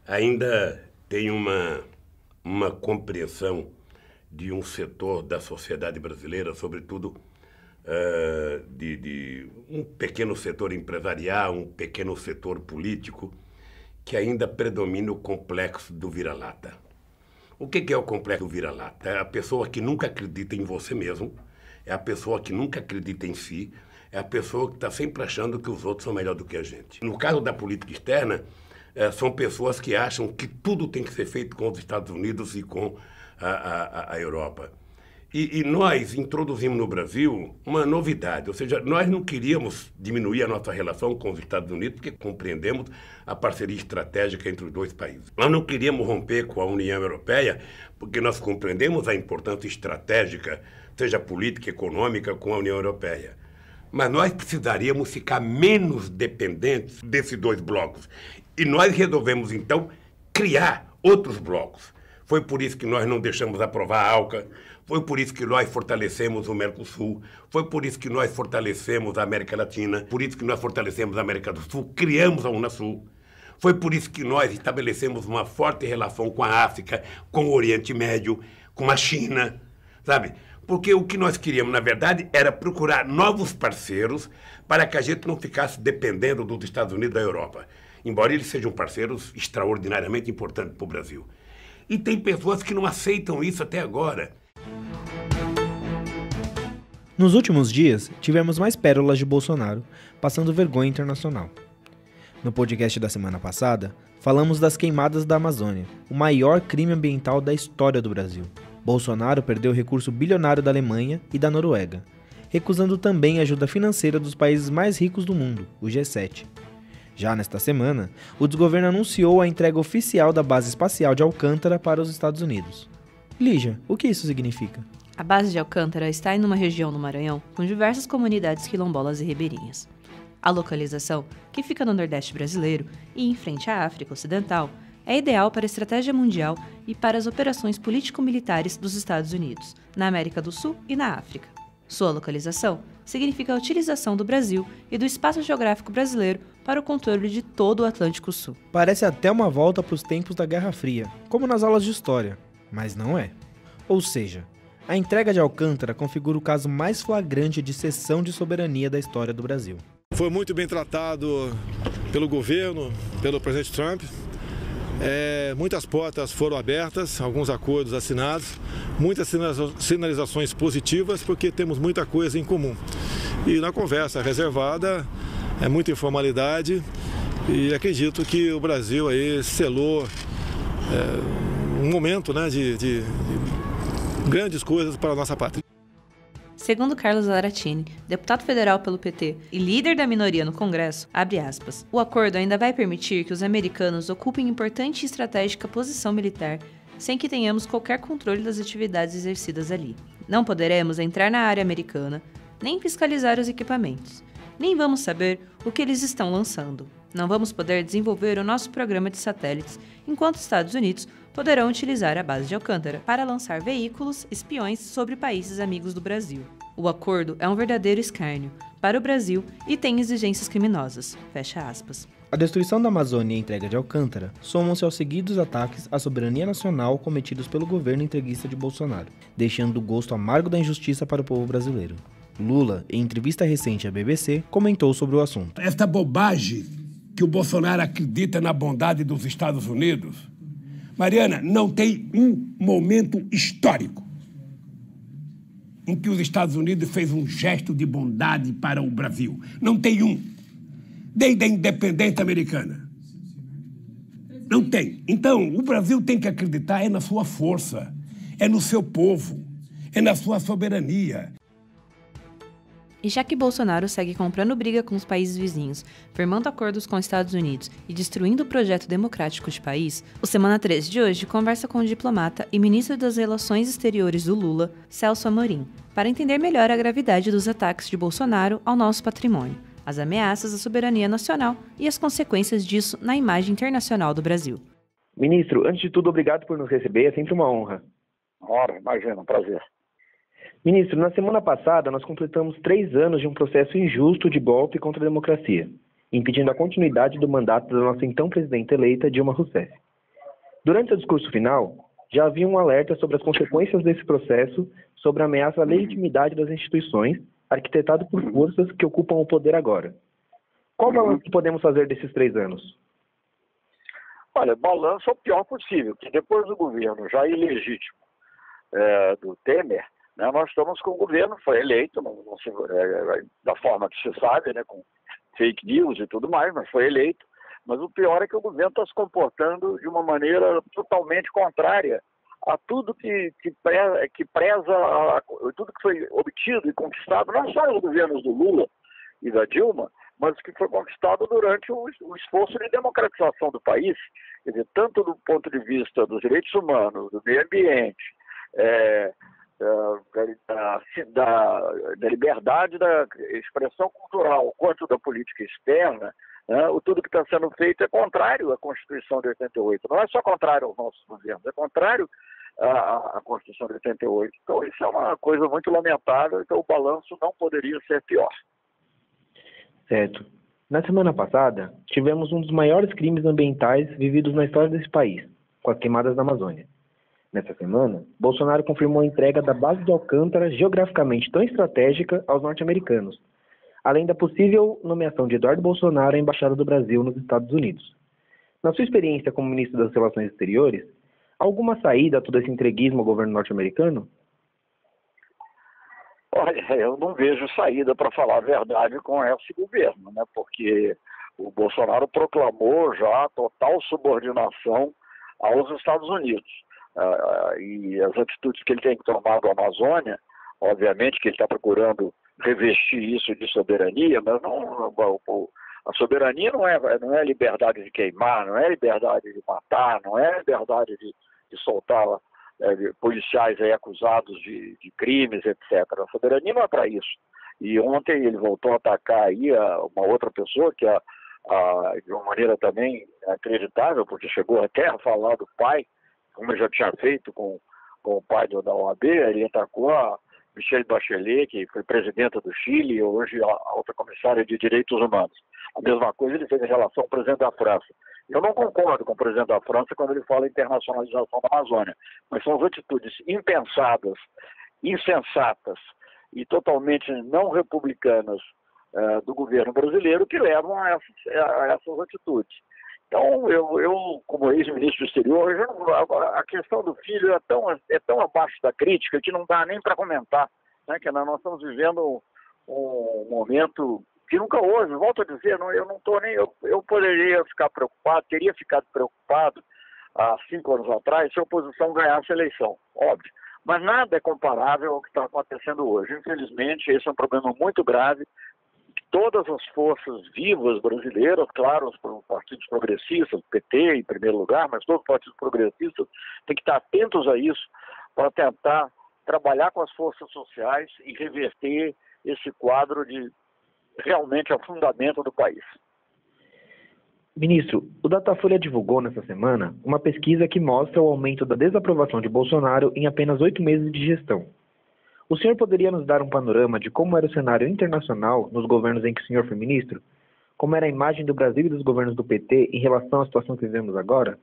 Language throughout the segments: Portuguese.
ainda tem uma compreensão de um setor da sociedade brasileira, sobretudo de um pequeno setor empresarial, um pequeno setor político, que ainda predomina o complexo do vira-lata. O que é o complexo do vira-lata? É a pessoa que nunca acredita em você mesmo, é a pessoa que nunca acredita em si, é a pessoa que está sempre achando que os outros são melhor do que a gente. No caso da política externa, são pessoas que acham que tudo tem que ser feito com os Estados Unidos e com a Europa. E nós introduzimos no Brasil uma novidade, ou seja, nós não queríamos diminuir a nossa relação com os Estados Unidos, porque compreendemos a parceria estratégica entre os dois países. Nós não queríamos romper com a União Europeia, porque nós compreendemos a importância estratégica, seja política, econômica, com a União Europeia. Mas nós precisaríamos ficar menos dependentes desses dois blocos. E nós resolvemos, então, criar outros blocos. Foi por isso que nós não deixamos aprovar a ALCA, foi por isso que nós fortalecemos o Mercosul, foi por isso que nós fortalecemos a América Latina, por isso que nós fortalecemos a América do Sul, criamos a Unasul. Foi por isso que nós estabelecemos uma forte relação com a África, com o Oriente Médio, com a China, sabe? Porque o que nós queríamos, na verdade, era procurar novos parceiros para que a gente não ficasse dependendo dos Estados Unidos e da Europa, embora eles sejam parceiros extraordinariamente importantes para o Brasil. E tem pessoas que não aceitam isso até agora. Nos últimos dias, tivemos mais pérolas de Bolsonaro, passando vergonha internacional. No podcast da semana passada, falamos das queimadas da Amazônia, o maior crime ambiental da história do Brasil. Bolsonaro perdeu recurso bilionário da Alemanha e da Noruega, recusando também a ajuda financeira dos países mais ricos do mundo, o G7. Já nesta semana, o desgoverno anunciou a entrega oficial da base espacial de Alcântara para os Estados Unidos. Lígia, o que isso significa? A base de Alcântara está em uma região no Maranhão com diversas comunidades quilombolas e ribeirinhas. A localização, que fica no Nordeste brasileiro e em frente à África Ocidental, é ideal para a estratégia mundial e para as operações político-militares dos Estados Unidos, na América do Sul e na África. Sua localização significa a utilização do Brasil e do espaço geográfico brasileiro para o controle de todo o Atlântico Sul. Parece até uma volta para os tempos da Guerra Fria, como nas aulas de história, mas não é. Ou seja, a entrega de Alcântara configura o caso mais flagrante de cessão de soberania da história do Brasil. Foi muito bem tratado pelo governo, pelo presidente Trump. Muitas portas foram abertas, alguns acordos assinados, muitas sinalizações positivas, porque temos muita coisa em comum. E na conversa reservada, é muita informalidade e acredito que o Brasil aí selou um momento, né, de grandes coisas para a nossa pátria. Segundo Carlos Zaratini, deputado federal pelo PT e líder da minoria no Congresso, abre aspas, o acordo ainda vai permitir que os americanos ocupem importante e estratégica posição militar sem que tenhamos qualquer controle das atividades exercidas ali. Não poderemos entrar na área americana, nem fiscalizar os equipamentos, nem vamos saber o que eles estão lançando. Não vamos poder desenvolver o nosso programa de satélites, enquanto os Estados Unidos poderão utilizar a base de Alcântara para lançar veículos espiões sobre países amigos do Brasil. O acordo é um verdadeiro escárnio para o Brasil e tem exigências criminosas. Fecha aspas. A destruição da Amazônia e a entrega de Alcântara somam-se aos seguidos ataques à soberania nacional cometidos pelo governo entreguista de Bolsonaro, deixando o gosto amargo da injustiça para o povo brasileiro. Lula, em entrevista recente à BBC, comentou sobre o assunto. Esta bobagem que o Bolsonaro acredita na bondade dos Estados Unidos, Mariana, não tem um momento histórico em que os Estados Unidos fez um gesto de bondade para o Brasil. Não tem um. Desde a independência americana. Não tem. Então, o Brasil tem que acreditar na sua força, no seu povo, na sua soberania. E já que Bolsonaro segue comprando briga com os países vizinhos, firmando acordos com os Estados Unidos e destruindo o projeto democrático de país, o Semana 13 de hoje conversa com o diplomata e ministro das Relações Exteriores do Lula, Celso Amorim, para entender melhor a gravidade dos ataques de Bolsonaro ao nosso patrimônio, as ameaças à soberania nacional e as consequências disso na imagem internacional do Brasil. Ministro, antes de tudo, obrigado por nos receber, é sempre uma honra. Ora, imagina, um prazer. Ministro, na semana passada nós completamos 3 anos de um processo injusto de golpe contra a democracia, impedindo a continuidade do mandato da nossa então presidenta eleita, Dilma Rousseff. Durante o discurso final, já havia um alerta sobre as consequências desse processo, sobre a ameaça à legitimidade das instituições, arquitetado por forças que ocupam o poder agora. Qual balanço podemos fazer desses 3 anos? Olha, balanço é o pior possível, que depois do governo já ilegítimo do Temer, né, nós estamos com o governo, foi eleito, da forma que se sabe, né, com fake news e tudo mais, mas foi eleito. Mas o pior é que o governo está se comportando de uma maneira totalmente contrária a tudo que preza, tudo que foi obtido e conquistado, não só nos governos do Lula e da Dilma, mas que foi conquistado durante o esforço de democratização do país, quer dizer, tanto do ponto de vista dos direitos humanos, do meio ambiente, da liberdade da expressão cultural, quanto da política externa. Tudo que está sendo feito é contrário à Constituição de 88. Não é só contrário aos nossos governos, é contrário à Constituição de 88. Então, isso é uma coisa muito lamentável, então o balanço não poderia ser pior. Certo. Na semana passada, tivemos um dos maiores crimes ambientais vividos na história desse país, com as queimadas da Amazônia. Nessa semana, Bolsonaro confirmou a entrega da base de Alcântara, geograficamente tão estratégica, aos norte-americanos, além da possível nomeação de Eduardo Bolsonaro à Embaixada do Brasil nos Estados Unidos. Na sua experiência como ministro das Relações Exteriores, alguma saída a todo esse entreguismo ao governo norte-americano? Olha, eu não vejo saída, para falar a verdade, com esse governo, né? Porque o Bolsonaro proclamou já total subordinação aos Estados Unidos. E as atitudes que ele tem tomado na Amazônia, obviamente que ele está procurando revestir isso de soberania, mas a soberania não é liberdade de queimar, não é liberdade de matar, não é liberdade de soltar policiais aí acusados de crimes, etc. A soberania não é para isso. E ontem ele voltou a atacar aí uma outra pessoa que de uma maneira também acreditável, porque chegou até a falar do pai, como ele já tinha feito com o pai da OAB. Ele atacou a Michelle Bachelet, que foi presidenta do Chile, e hoje a outra comissária de Direitos Humanos. A mesma coisa ele fez em relação ao presidente da França. Eu não concordo com o presidente da França quando ele fala em internacionalização da Amazônia, mas são as atitudes impensadas, insensatas e totalmente não republicanas do governo brasileiro que levam a essas atitudes. Então, eu como ex-ministro do exterior, a questão do filho é tão abaixo da crítica que não dá nem para comentar, né? Que nós estamos vivendo um momento que nunca houve. Volto a dizer, eu poderia ficar preocupado, teria ficado preocupado há 5 anos atrás se a oposição ganhasse a eleição, óbvio. Mas nada é comparável ao que está acontecendo hoje. Infelizmente, esse é um problema muito grave. Todas as forças vivas brasileiras, claro, os partidos progressistas, o PT em primeiro lugar, mas todos os partidos progressistas têm que estar atentos a isso para tentar trabalhar com as forças sociais e reverter esse quadro de realmente afundamento do país. Ministro, o Datafolha divulgou nessa semana uma pesquisa que mostra o aumento da desaprovação de Bolsonaro em apenas 8 meses de gestão. O senhor poderia nos dar um panorama de como era o cenário internacional nos governos em que o senhor foi ministro? Como era a imagem do Brasil e dos governos do PT em relação à situação que vivemos agora?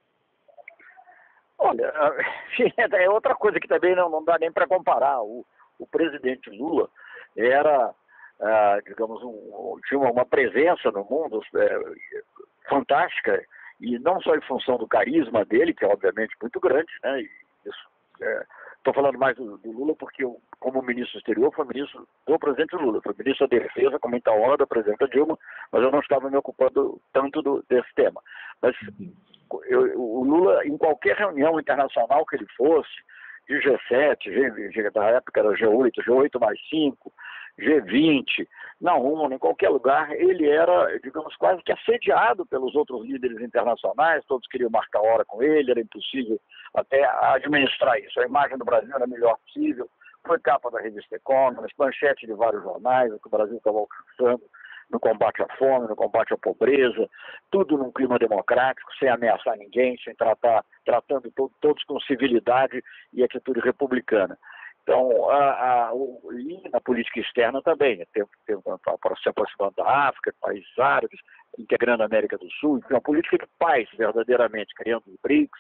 Olha, é outra coisa que também não dá nem para comparar. O presidente Lula era, digamos, tinha uma presença no mundo fantástica, e não só em função do carisma dele, que é obviamente muito grande, né? Estou falando mais do Lula porque eu, como ministro do exterior, fui ministro do presidente Lula, fui ministro da Defesa, com muita honra, da presidenta Dilma, mas eu não estava me ocupando tanto desse tema. Mas o Lula, em qualquer reunião internacional que ele fosse, de G7, na época era G8 mais 5, G20, na ONU, em qualquer lugar, ele era, digamos, quase que assediado pelos outros líderes internacionais, todos queriam marcar hora com ele, era impossível até administrar isso. A imagem do Brasil era a melhor possível, foi capa da revista Economist, manchete de vários jornais, o que o Brasil estava alcançando no combate à fome, no combate à pobreza, tudo num clima democrático, sem ameaçar ninguém, tratando todos com civilidade e atitude republicana. Então, e na política externa também, se aproximando da África, de países árabes, integrando a América do Sul, uma política de paz, verdadeiramente, criando os BRICS,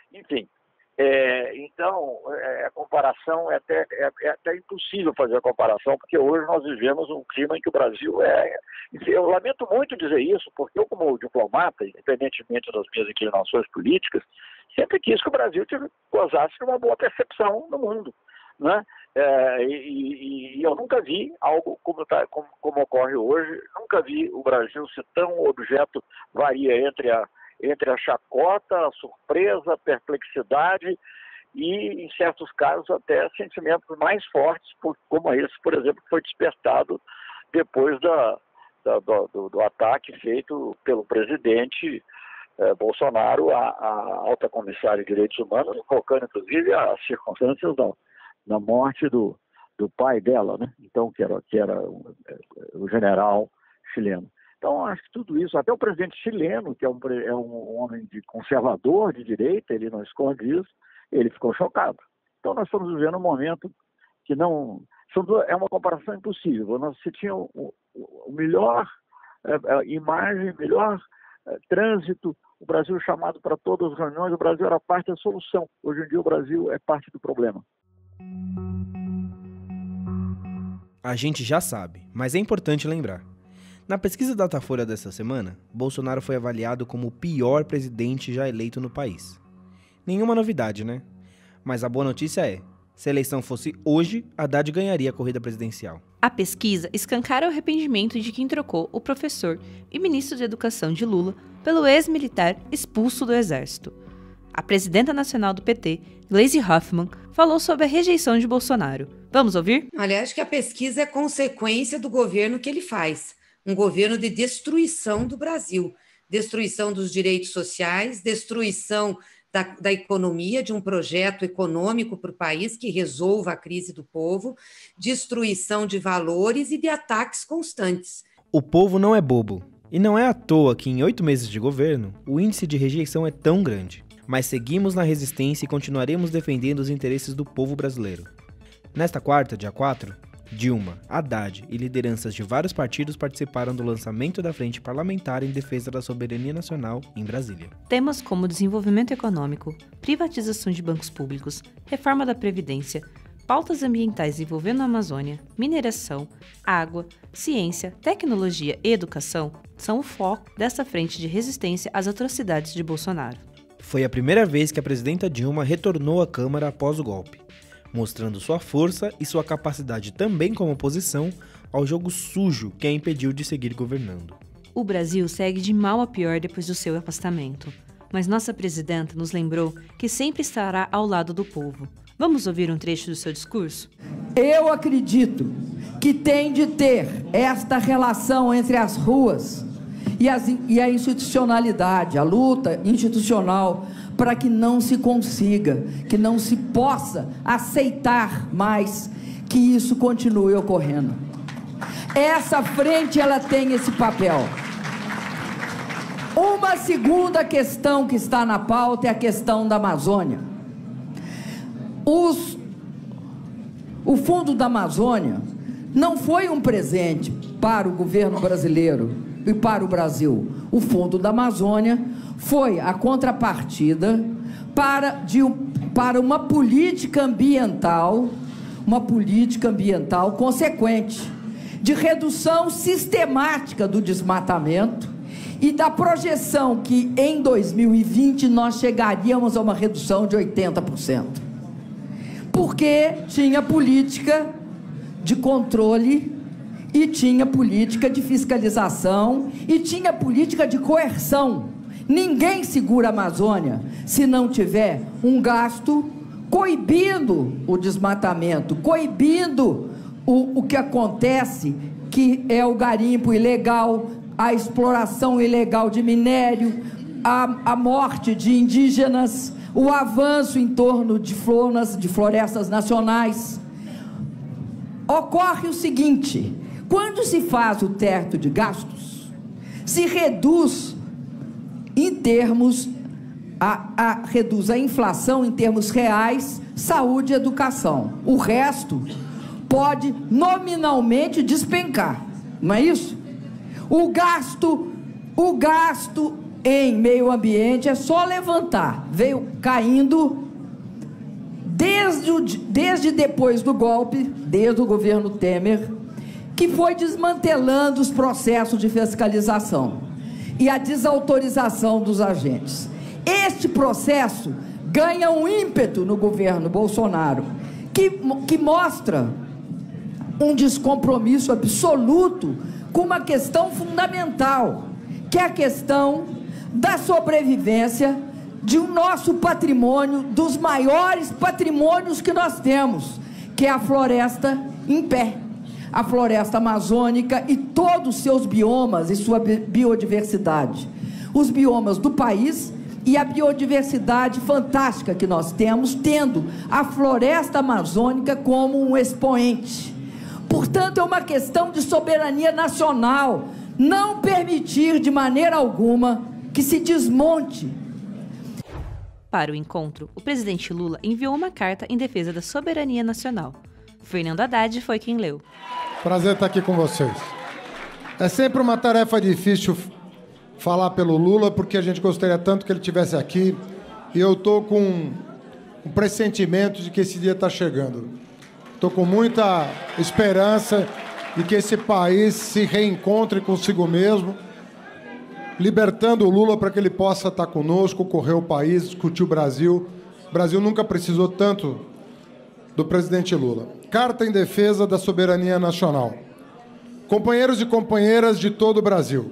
Enfim, então, a comparação é até impossível fazer a comparação, porque hoje nós vivemos um clima em que o Brasil Enfim, eu lamento muito dizer isso, porque eu, como diplomata, independentemente das minhas inclinações políticas, sempre quis que o Brasil gozasse de uma boa percepção no mundo, né? E eu nunca vi algo como ocorre hoje, nunca vi o Brasil ser tão objeto, varia entre a chacota, a surpresa, a perplexidade e, em certos casos, até sentimentos mais fortes, como esse, por exemplo, que foi despertado depois do ataque feito pelo presidente Bolsonaro à alta comissária de direitos humanos, colocando, inclusive, as circunstâncias da morte do pai dela, né? Então, que era o general chileno. Então, acho que tudo isso, até o presidente chileno, que é um homem conservador, de direita, ele não esconde isso, ele ficou chocado. Então, nós estamos vivendo um momento que não... É uma comparação impossível. Você tinha o melhor imagem, melhor trânsito, o Brasil chamado para todas as reuniões, o Brasil era parte da solução. Hoje em dia, o Brasil é parte do problema. A gente já sabe, mas é importante lembrar. Na pesquisa Datafolha desta semana, Bolsonaro foi avaliado como o pior presidente já eleito no país. Nenhuma novidade, né? Mas a boa notícia é, se a eleição fosse hoje, Haddad ganharia a corrida presidencial. A pesquisa escancara o arrependimento de quem trocou o professor e ministro de Educação de Lula pelo ex-militar expulso do Exército. A presidenta nacional do PT, Gleisi Hoffmann, falou sobre a rejeição de Bolsonaro. Vamos ouvir? Olha, acho que a pesquisa é consequência do governo que ele faz. Um governo de destruição do Brasil, destruição dos direitos sociais, destruição da economia, de um projeto econômico para o país que resolva a crise do povo, destruição de valores e de ataques constantes. O povo não é bobo, e não é à toa que em 8 meses de governo, o índice de rejeição é tão grande. Mas seguimos na resistência e continuaremos defendendo os interesses do povo brasileiro. Nesta quarta, dia 4, Dilma, Haddad e lideranças de vários partidos participaram do lançamento da Frente Parlamentar em Defesa da Soberania Nacional em Brasília. Temas como desenvolvimento econômico, privatização de bancos públicos, reforma da Previdência, pautas ambientais envolvendo a Amazônia, mineração, água, ciência, tecnologia e educação são o foco dessa frente de resistência às atrocidades de Bolsonaro. Foi a primeira vez que a presidenta Dilma retornou à Câmara após o golpe, mostrando sua força e sua capacidade também como oposição ao jogo sujo que a impediu de seguir governando. O Brasil segue de mal a pior depois do seu afastamento, mas nossa presidenta nos lembrou que sempre estará ao lado do povo. Vamos ouvir um trecho do seu discurso? Eu acredito que tem de ter esta relação entre as ruas e a institucionalidade, a luta institucional, para que não se consiga, que não se possa aceitar mais que isso continue ocorrendo. Essa frente, ela tem esse papel. Uma segunda questão que está na pauta é a questão da Amazônia. O Fundo da Amazônia não foi um presente para o governo brasileiro e para o Brasil. O Fundo da Amazônia foi a contrapartida para uma política ambiental consequente, de redução sistemática do desmatamento e da projeção que em 2020 nós chegaríamos a uma redução de 80%. Porque tinha política de controle e tinha política de fiscalização e tinha política de coerção. Ninguém segura a Amazônia se não tiver um gasto coibindo o desmatamento, coibindo o que acontece, que é o garimpo ilegal, a exploração ilegal de minério, a morte de indígenas, o avanço em torno de florestas nacionais. Ocorre o seguinte: quando se faz o teto de gastos, se reduz em termos, reduz a inflação em termos reais, saúde e educação. O resto pode nominalmente despencar, não é isso? O gasto em meio ambiente é só levantar. Veio caindo desde depois do golpe, desde o governo Temer, que foi desmantelando os processos de fiscalização e a desautorização dos agentes. Este processo ganha um ímpeto no governo Bolsonaro, que mostra um descompromisso absoluto com uma questão fundamental, que é a questão da sobrevivência de um nosso patrimônio, dos maiores patrimônios que nós temos, que é a floresta em pé, a floresta amazônica e todos os seus biomas e sua biodiversidade. Os biomas do país e a biodiversidade fantástica que nós temos, tendo a floresta amazônica como um expoente. Portanto, é uma questão de soberania nacional, não permitir de maneira alguma que se desmonte. Para o encontro, o presidente Lula enviou uma carta em defesa da soberania nacional. Fernando Haddad foi quem leu. Prazer estar aqui com vocês. É sempre uma tarefa difícil falar pelo Lula, porque a gente gostaria tanto que ele estivesse aqui, e eu estou com um pressentimento de que esse dia está chegando. Estou com muita esperança de que esse país se reencontre consigo mesmo, libertando o Lula para que ele possa estar conosco, correr o país, discutir o Brasil. O Brasil nunca precisou tanto do presidente Lula. Carta em defesa da soberania nacional. Companheiros e companheiras de todo o Brasil.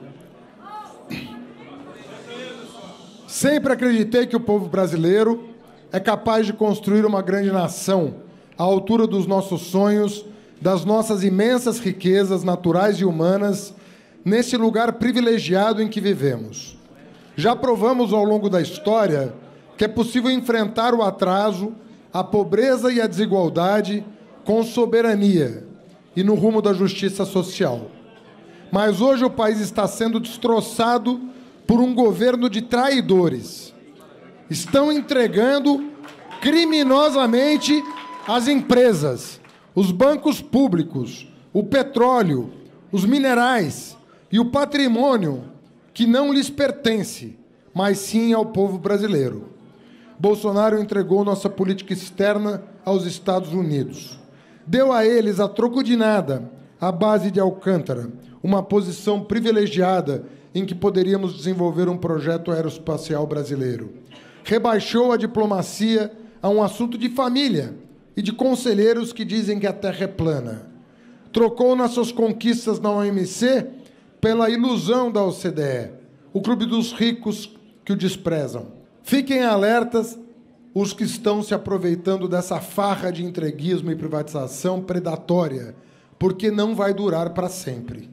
Sempre acreditei que o povo brasileiro é capaz de construir uma grande nação à altura dos nossos sonhos, das nossas imensas riquezas naturais e humanas, nesse lugar privilegiado em que vivemos. Já provamos ao longo da história que é possível enfrentar o atraso, a pobreza e a desigualdade com soberania e no rumo da justiça social. Mas hoje o país está sendo destroçado por um governo de traidores. Estão entregando criminosamente as empresas, os bancos públicos, o petróleo, os minerais e o patrimônio que não lhes pertence, mas sim ao povo brasileiro. Bolsonaro entregou nossa política externa aos Estados Unidos. Deu a eles, a troco de nada, à base de Alcântara, uma posição privilegiada em que poderíamos desenvolver um projeto aeroespacial brasileiro. Rebaixou a diplomacia a um assunto de família e de conselheiros que dizem que a Terra é plana. Trocou nossas conquistas na OMC pela ilusão da OCDE, o clube dos ricos que o desprezam. Fiquem alertas os que estão se aproveitando dessa farra de entreguismo e privatização predatória, porque não vai durar para sempre.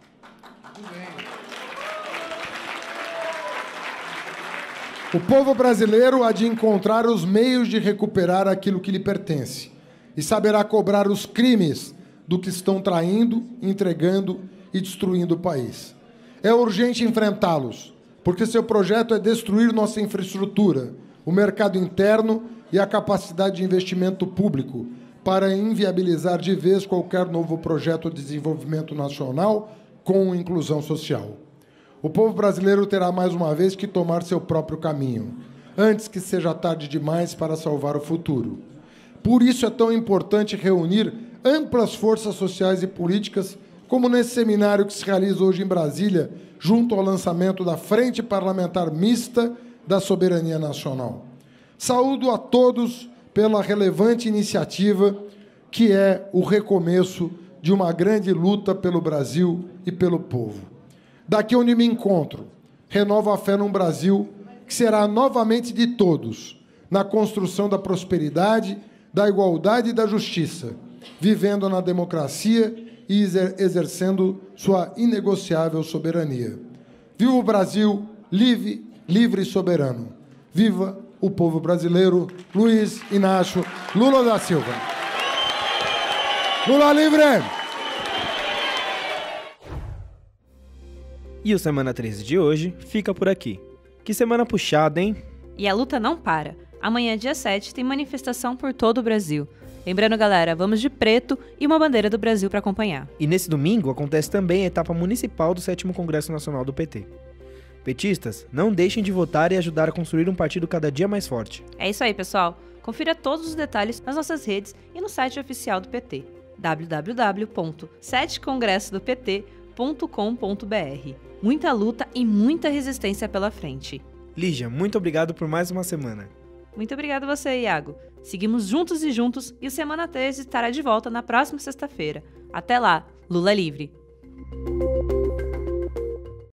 O povo brasileiro há de encontrar os meios de recuperar aquilo que lhe pertence e saberá cobrar os crimes do que estão traindo, entregando e destruindo o país. É urgente enfrentá-los, porque seu projeto é destruir nossa infraestrutura, o mercado interno e a capacidade de investimento público para inviabilizar de vez qualquer novo projeto de desenvolvimento nacional com inclusão social. O povo brasileiro terá mais uma vez que tomar seu próprio caminho, antes que seja tarde demais para salvar o futuro. Por isso é tão importante reunir amplas forças sociais e políticas, como nesse seminário que se realiza hoje em Brasília, junto ao lançamento da Frente Parlamentar Mista da Soberania Nacional. Saúdo a todos pela relevante iniciativa que é o recomeço de uma grande luta pelo Brasil e pelo povo. Daqui onde me encontro, renovo a fé num Brasil que será novamente de todos, na construção da prosperidade, da igualdade e da justiça, vivendo na democracia e exercendo sua inegociável soberania. Viva o Brasil livre e soberano. Viva o povo brasileiro. Luiz Inácio Lula da Silva. Lula livre! E o Semana 13 de hoje fica por aqui. Que semana puxada, hein? E a luta não para. Amanhã, dia 7, tem manifestação por todo o Brasil. Lembrando, galera, vamos de preto e uma bandeira do Brasil para acompanhar. E nesse domingo acontece também a etapa municipal do 7º Congresso Nacional do PT. Petistas, não deixem de votar e ajudar a construir um partido cada dia mais forte. É isso aí, pessoal. Confira todos os detalhes nas nossas redes e no site oficial do PT, www.7congressodopt.com.br. Muita luta e muita resistência pela frente. Lígia, muito obrigado por mais uma semana. Muito obrigado a você, Iago. Seguimos juntos e juntos e o Semana 13 estará de volta na próxima sexta-feira. Até lá, Lula livre!